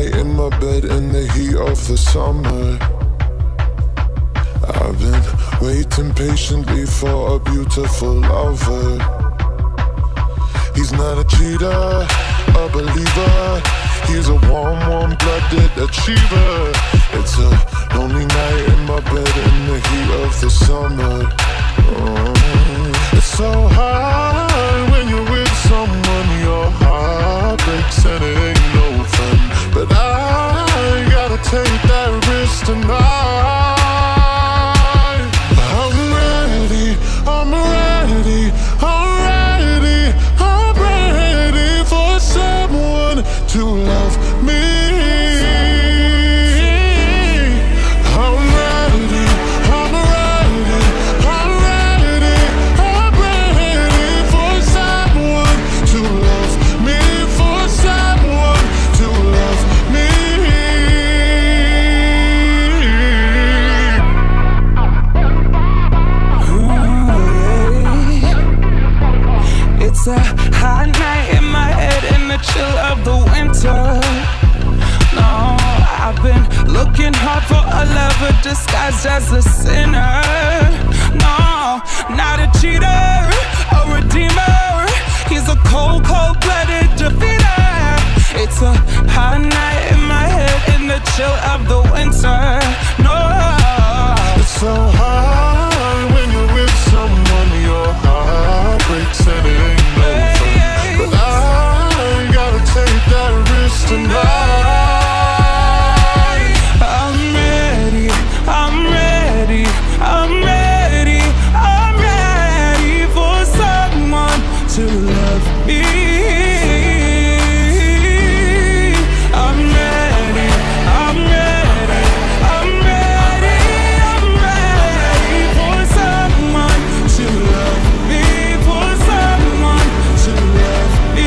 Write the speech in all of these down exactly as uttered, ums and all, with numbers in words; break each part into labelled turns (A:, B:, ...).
A: night in my bed in the heat of the summer. I've been waiting patiently for a beautiful lover. He's not a cheater, a believer. He's a warm, warm-blooded achiever. It's a lonely night in my bed in the heat of the summer. Oh, it's so hard when you're with someone. Your heart breaks and it ain't no fun. But I gotta take that risk tonight. I'm ready, I'm ready, I'm ready, I'm ready for someone to love me. I'm ready, I'm ready, I'm ready, I'm ready for someone to love me, for someone to love me.
B: It's a hot night in my head in the chill of the winter. No, I've been looking hard for a lover disguised as a sinner. No, not a cheater, a redeemer. He's a cold, cold-blooded defeater. It's a hot night in my head in the chill of the winter. No,
A: It's so hard when you're with someone. Your heart breaks and it ain't no fun. But I gotta take that risk tonight.
B: I'm ready, I'm ready, I'm ready, I'm ready for someone to love me. I'm ready, I'm ready, I'm ready, I'm ready for someone to love me, for someone to love me.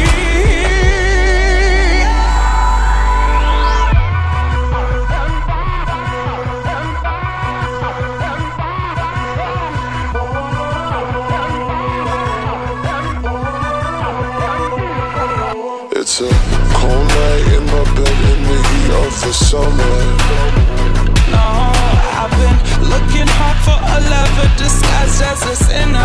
A: It's a cold night in my bed in the heat of the summer.
B: No, I've been looking hard for a lover disguised as a sinner.